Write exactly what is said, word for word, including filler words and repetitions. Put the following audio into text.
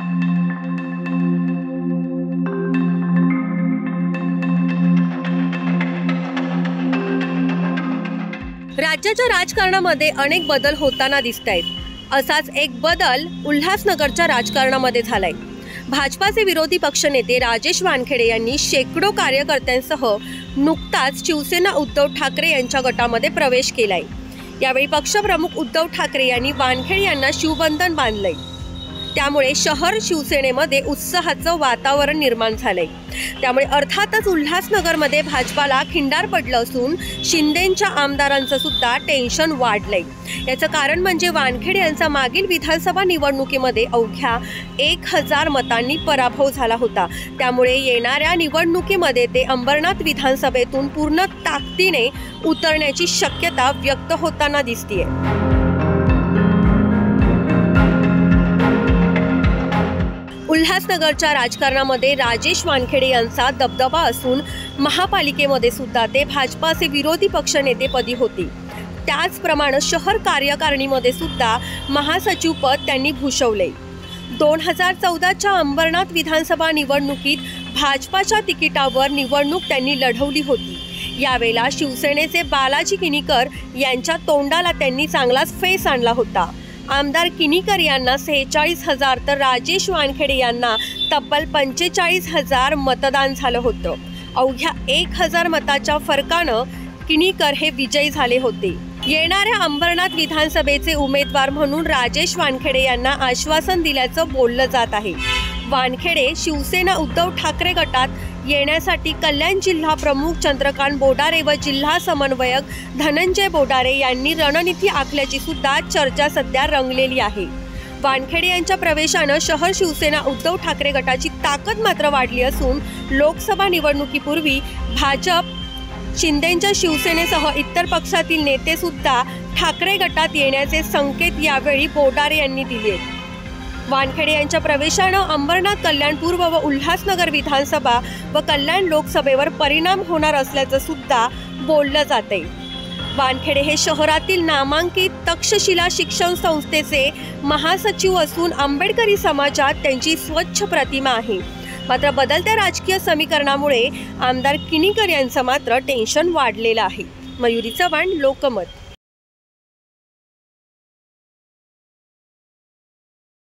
राज्याच्या राजकारणामध्ये अनेक बदल होताना दिसतायत। असाच एक बदल उल्हासनगरच्या राजकारणामध्ये झालाय। भाजपाचे विरोधी पक्षनेते राजेश वानखेडे यांनी शेकडो कार्यकर्त्यांसह नुकताच शिवसेना उद्धव ठाकरे यांच्या गटामध्ये प्रवेश केलाय। यावेळी पक्षप्रमुख उद्धव ठाकरे यांनी वानखेडे यांना शिवबंधन बांधलंय। त्यामुळे शहर शिवसेनेमध्ये उत्साहाचं वातावरण निर्माण झालंय। त्यामुळे अर्थातच उल्हासनगरमध्ये भाजपाला खिंडार पडलं असून शिंदेंच्या आमदारांचं सुद्धा टेन्शन वाढलंय। याचं कारण म्हणजे वानखेडे यांचा मागील विधानसभा निवडणुकीमध्ये अवघ्या एक हजार मतांनी पराभव झाला होता। त्यामुळे येणाऱ्या निवडणुकीमध्ये ते अंबरनाथ विधानसभेतून पूर्ण ताकदीने उतरण्याची शक्यता व्यक्त होताना दिसतेय। उल्हासनगरच्या राजकारणामध्ये राजेश वानखेडे यांचा दबदबा असून महापालिकेमध्ये सुद्धा ते भाजपाचे विरोधी पक्षनेतेपदी होते। त्याचप्रमाणे शहर कार्यकारिणीमध्ये सुद्धा महासचिव पद त्यांनी भूषवले। दोन हजार चौदाच्या अंबरनाथ विधानसभा निवडणुकीत भाजपाच्या तिकिटावर निवडणूक त्यांनी लढवली होती। यावेळेला शिवसेनेचे बालाजी किनीकर यांच्या तोंडाला त्यांनी चांगलाच फेस आणला होता। आमदार किनीकर यांना सेहेचाळीस हजार तर राजेश वानखेडे यांना तब्बल पंचेचाळीस हजार मतदान झालं होतं। अवघ्या एक हजार मताच्या फरकानं किनीकर हे विजयी झाले होते। येणाऱ्या अंबरनाथ विधानसभेचे उमेदवार म्हणून राजेश वानखेडे यांना आश्वासन दिल्याचं बोललं जात आहे। वानखेडे शिवसेना उद्धव ठाकरे गटात येण्यासाठी कल्याण जिल्हा प्रमुख चंद्रकांत बोडारे व जिल्हा समन्वयक धनंजय बोडारे यांनी रणनीती आखल्याची सुद्धा चर्चा सध्या रंगलेली आहे। वानखेडे यांच्या प्रवेशानं शहर शिवसेना उद्धव ठाकरे गटाची ताकद मात्र वाढली असून लोकसभा निवडणुकीपूर्वी भाजप शिंदेंच्या शिवसेनेसह इतर पक्षातील नेते सुद्धा ठाकरे गटात येण्याचे संकेत यावेळी बोडारे यांनी दिले। वानखेडे यांच्या प्रवेशानं अंबरनाथ, कल्याण पूर्व व उल्हासनगर विधानसभा व कल्याण लोकसभेवर परिणाम होणार असल्याचं सुद्धा बोललं जाते। वानखेडे हे शहरातील नामांकित तक्षशिला शिक्षण संस्थेचे महासचिव असून आंबेडकरी समाजात त्यांची स्वच्छ प्रतिमा आहे। मात्र बदलत्या राजकीय समीकरणामुळे आमदार किनीकर यांचं मात्र टेन्शन वाढलेलं आहे। मयुरी चव्हाण, लोकमत।